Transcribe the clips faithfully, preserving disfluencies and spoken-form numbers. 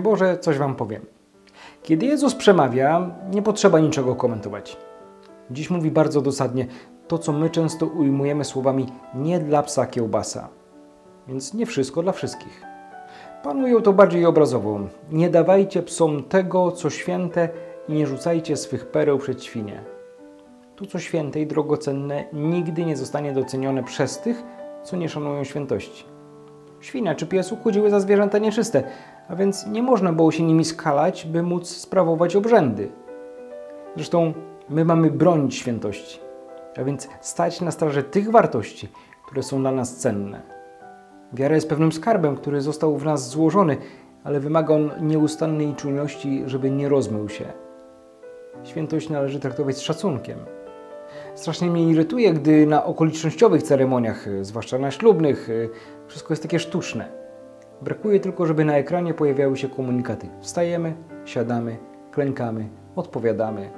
Boże, coś wam powiem. Kiedy Jezus przemawia, nie potrzeba niczego komentować. Dziś mówi bardzo dosadnie to, co my często ujmujemy słowami nie dla psa kiełbasa. Więc nie wszystko dla wszystkich. Pan ujął to bardziej obrazowo. Nie dawajcie psom tego, co święte i nie rzucajcie swych pereł przed świnie. To, co święte i drogocenne, nigdy nie zostanie docenione przez tych, co nie szanują świętości. Świnia czy pies uchodziły za zwierzęta nieczyste, a więc nie można było się nimi skalać, by móc sprawować obrzędy. Zresztą my mamy bronić świętości, a więc stać na straży tych wartości, które są dla nas cenne. Wiara jest pewnym skarbem, który został w nas złożony, ale wymaga on nieustannej czujności, żeby nie rozmył się. Świętość należy traktować z szacunkiem. Strasznie mnie irytuje, gdy na okolicznościowych ceremoniach, zwłaszcza na ślubnych, wszystko jest takie sztuczne. Brakuje tylko, żeby na ekranie pojawiały się komunikaty. Wstajemy, siadamy, klękamy, odpowiadamy.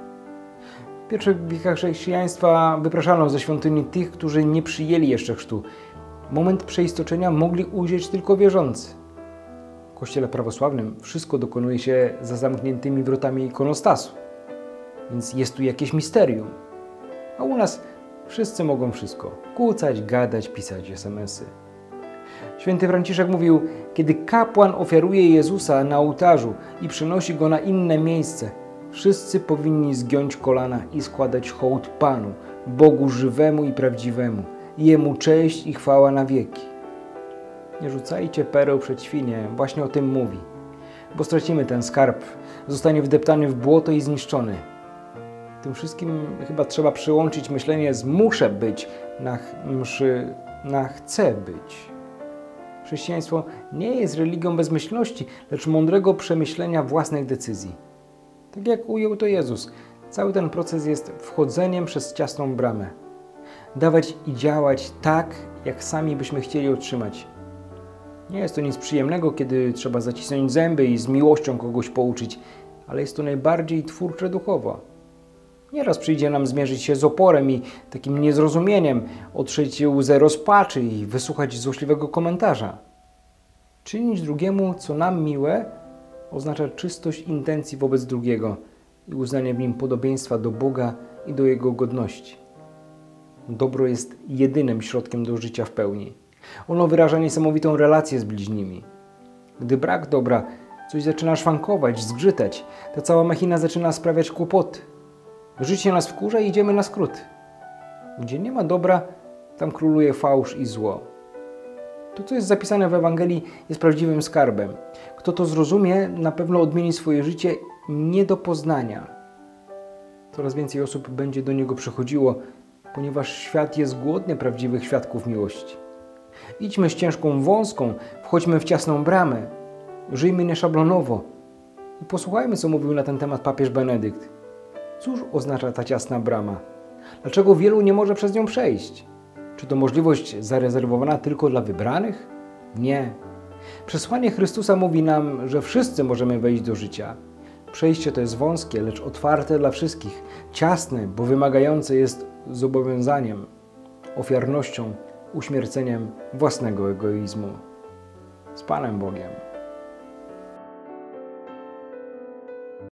W pierwszych wiekach chrześcijaństwa wypraszano ze świątyni tych, którzy nie przyjęli jeszcze chrztu. Moment przeistoczenia mogli ujrzeć tylko wierzący. W kościele prawosławnym wszystko dokonuje się za zamkniętymi wrotami ikonostasu. Więc jest tu jakieś misterium. A u nas wszyscy mogą wszystko. Kłócać, gadać, pisać es em esy. Święty Franciszek mówił, kiedy kapłan ofiaruje Jezusa na ołtarzu i przynosi Go na inne miejsce, wszyscy powinni zgiąć kolana i składać hołd Panu, Bogu żywemu i prawdziwemu. Jemu cześć i chwała na wieki. Nie rzucajcie pereł przed świnie, właśnie o tym mówi. Bo stracimy ten skarb, zostanie wdeptany w błoto i zniszczony. Tym wszystkim chyba trzeba przyłączyć myślenie z muszę być na mszy na chcę być. Chrześcijaństwo nie jest religią bezmyślności, lecz mądrego przemyślenia własnych decyzji. Tak jak ujął to Jezus, cały ten proces jest wchodzeniem przez ciasną bramę. Dawać i działać tak, jak sami byśmy chcieli otrzymać. Nie jest to nic przyjemnego, kiedy trzeba zacisnąć zęby i z miłością kogoś pouczyć, ale jest to najbardziej twórcze duchowo. Nieraz przyjdzie nam zmierzyć się z oporem i takim niezrozumieniem, otrzeć łzę rozpaczy i wysłuchać złośliwego komentarza. Czynić drugiemu, co nam miłe, oznacza czystość intencji wobec drugiego i uznanie w nim podobieństwa do Boga i do Jego godności. Dobro jest jedynym środkiem do życia w pełni. Ono wyraża niesamowitą relację z bliźnimi. Gdy brak dobra, coś zaczyna szwankować, zgrzytać, ta cała machina zaczyna sprawiać kłopoty. Życie nas wkurza i idziemy na skróty. Gdzie nie ma dobra, tam króluje fałsz i zło. To, co jest zapisane w Ewangelii, jest prawdziwym skarbem. Kto to zrozumie, na pewno odmieni swoje życie nie do poznania. Coraz więcej osób będzie do niego przychodziło, ponieważ świat jest głodny prawdziwych świadków miłości. Idźmy ścieżką wąską, wchodźmy w ciasną bramę, żyjmy nieszablonowo i posłuchajmy, co mówił na ten temat papież Benedykt. Cóż oznacza ta ciasna brama? Dlaczego wielu nie może przez nią przejść? Czy to możliwość zarezerwowana tylko dla wybranych? Nie. Przesłanie Chrystusa mówi nam, że wszyscy możemy wejść do życia. Przejście to jest wąskie, lecz otwarte dla wszystkich. Ciasne, bo wymagające jest zobowiązaniem, ofiarnością, uśmierceniem własnego egoizmu. Z Panem Bogiem.